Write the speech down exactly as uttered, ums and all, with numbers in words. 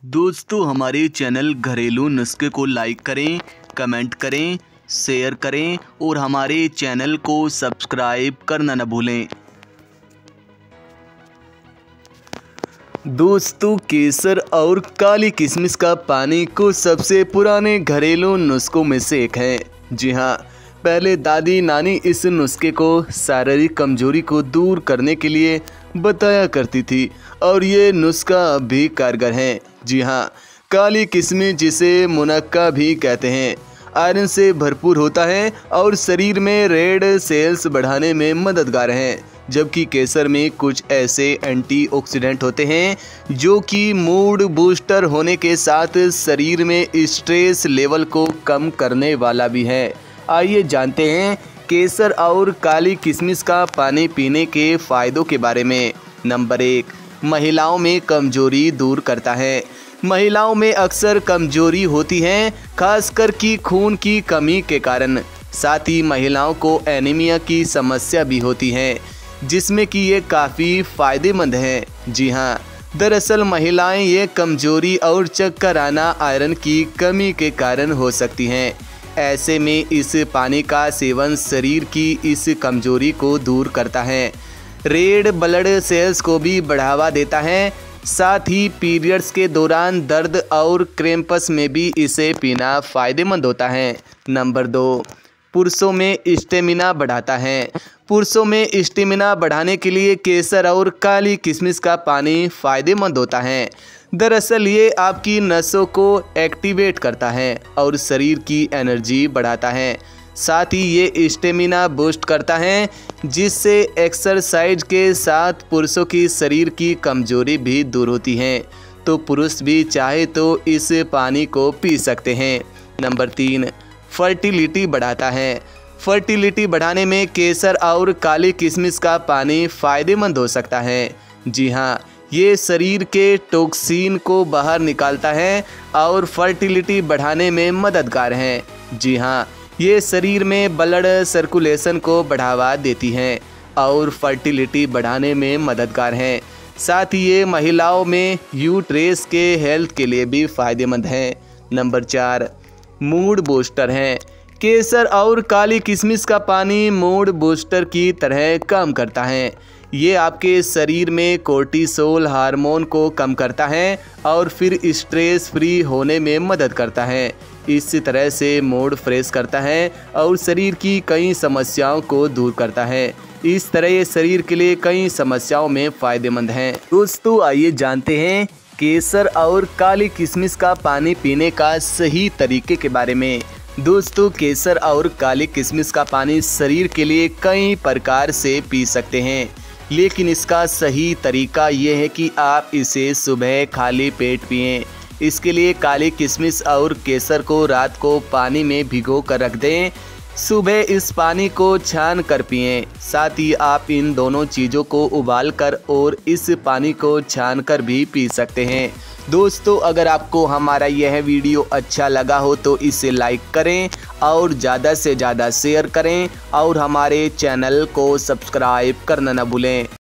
दोस्तों हमारे चैनल घरेलू नुस्खे को लाइक करें, कमेंट करें, शेयर करें और हमारे चैनल को सब्सक्राइब करना न भूलें। दोस्तों केसर और काली किशमिश का पानी कुछ सबसे पुराने घरेलू नुस्खों में से एक है। जी हाँ, पहले दादी नानी इस नुस्खे को शारीरिक कमजोरी को दूर करने के लिए बताया करती थी और ये नुस्खा भी कारगर है। जी हाँ, काली किशमिश जिसे मुनक्का भी कहते हैं, आयरन से भरपूर होता है और शरीर में रेड सेल्स बढ़ाने में मददगार है, जबकि केसर में कुछ ऐसे एंटीऑक्सीडेंट होते हैं जो कि मूड बूस्टर होने के साथ शरीर में स्ट्रेस लेवल को कम करने वाला भी है। आइए जानते हैं केसर और काली किशमिश का पानी पीने के फ़ायदों के बारे में। नंबर एक, महिलाओं में कमजोरी दूर करता है। महिलाओं में अक्सर कमजोरी होती है, खासकर कि खून की कमी के कारण। साथ ही महिलाओं को एनीमिया की समस्या भी होती है, जिसमें कि ये काफ़ी फ़ायदेमंद है। जी हाँ, दरअसल महिलाएं ये कमजोरी और चक्कर आना आयरन की कमी के कारण हो सकती हैं। ऐसे में इस पानी का सेवन शरीर की इस कमजोरी को दूर करता है, रेड ब्लड सेल्स को भी बढ़ावा देता है। साथ ही पीरियड्स के दौरान दर्द और क्रैम्प्स में भी इसे पीना फ़ायदेमंद होता है। नंबर दो, पुरुषों में स्टेमिना बढ़ाता है। पुरुषों में स्टेमिना बढ़ाने के लिए केसर और काली किशमिश का पानी फ़ायदेमंद होता है। दरअसल ये आपकी नसों को एक्टिवेट करता है और शरीर की एनर्जी बढ़ाता है। साथ ही ये स्टेमिना बूस्ट करता है, जिससे एक्सरसाइज के साथ पुरुषों की शरीर की कमजोरी भी दूर होती है। तो पुरुष भी चाहे तो इस पानी को पी सकते हैं। नंबर तीन, फर्टिलिटी बढ़ाता है। फर्टिलिटी बढ़ाने में केसर और काली किशमिश का पानी फ़ायदेमंद हो सकता है। जी हाँ, ये शरीर के टॉक्सिन को बाहर निकालता है और फर्टिलिटी बढ़ाने में मददगार है। जी हाँ, ये शरीर में ब्लड सर्कुलेशन को बढ़ावा देती हैं और फर्टिलिटी बढ़ाने में मददगार हैं। साथ ही ये महिलाओं में यूट्रेस के हेल्थ के लिए भी फ़ायदेमंद है। नंबर चार, मूड बूस्टर है। केसर और काली किशमिश का पानी मूड बूस्टर की तरह काम करता है। ये आपके शरीर में कोर्टिसोल हार्मोन को कम करता है और फिर स्ट्रेस फ्री होने में मदद करता है। इस तरह से मूड फ्रेश करता है और शरीर की कई समस्याओं को दूर करता है। इस तरह ये शरीर के लिए कई समस्याओं में फ़ायदेमंद है। दोस्तों आइए जानते हैं केसर और काली किशमिश का पानी पीने का सही तरीके के बारे में। दोस्तों केसर और काली किशमिश का पानी शरीर के लिए कई प्रकार से पी सकते हैं, लेकिन इसका सही तरीका ये है कि आप इसे सुबह खाली पेट पिएं। इसके लिए काली किशमिश और केसर को रात को पानी में भिगो कर रख दें, सुबह इस पानी को छान कर पिएं। साथ ही आप इन दोनों चीज़ों को उबाल कर और इस पानी को छान कर भी पी सकते हैं। दोस्तों अगर आपको हमारा यह वीडियो अच्छा लगा हो तो इसे लाइक करें और ज़्यादा से ज़्यादा शेयर करें और हमारे चैनल को सब्सक्राइब करना न भूलें।